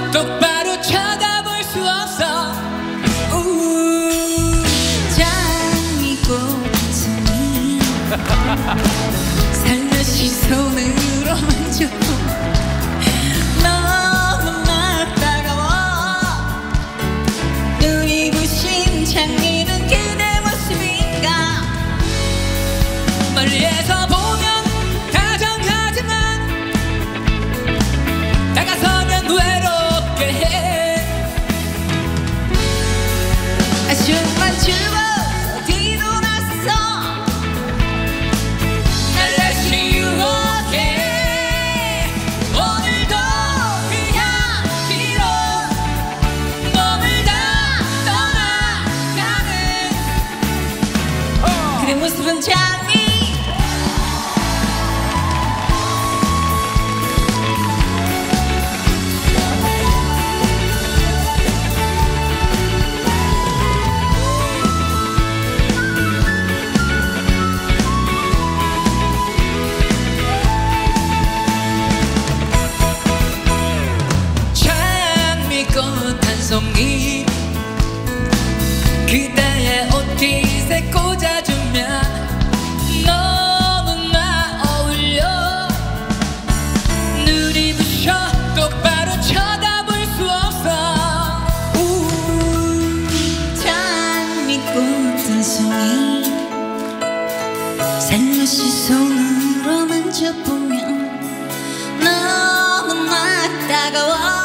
똑바로 쳐다볼 수 없어. 장미꽃이 살며시 손으로 만져. 너무 따가워. 눈이 부신 장미는 그대 모습인가. 멀리에서 보면 다정하지만 다가서면 외롭게 해. 아쉬움만 주고 뒤돌아서 날 다시 유혹해. 오늘도 그 향기로 몸을 다 떠나가는 그대 모습은 장미. 꽃 한 송이 그대의 옷깃에 꽂아주면 너무나 어울려. 눈이 부셔 똑바로 쳐다볼 수 없어. 장미꽃 한 송이 살며시 손으로 만져보면 너무나 따가워.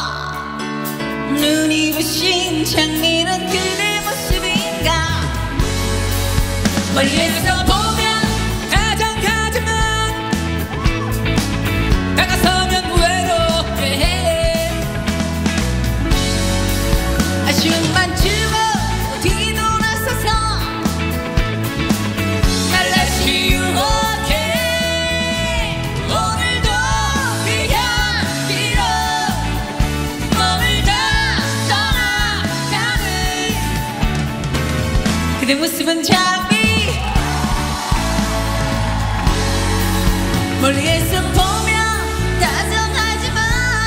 눈이 부신 장미는 그대 모습인가. 멀리서 보면 다정하지만 다가서면 외롭게 해. 아쉬움만 주고 뒤돌아서서 날 다시 유혹해. 오늘도 그 향기로 몸을 다 그대 모습은 장미. 멀리에서 보면 다정하지만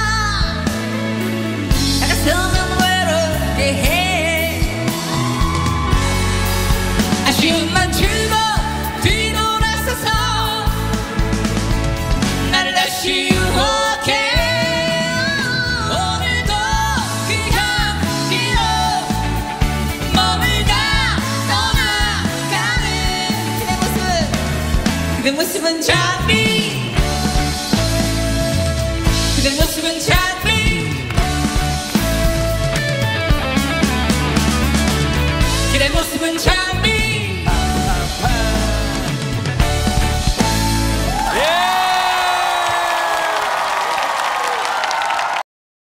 다가서면 외롭게 해. 아쉬움만 주고 뒤돌아서서 날 다시 유혹해. 오늘도 그 향기로 몸을 다 그대 모습은 장미. 그대 모습은 장미. 그대 모습은 장미.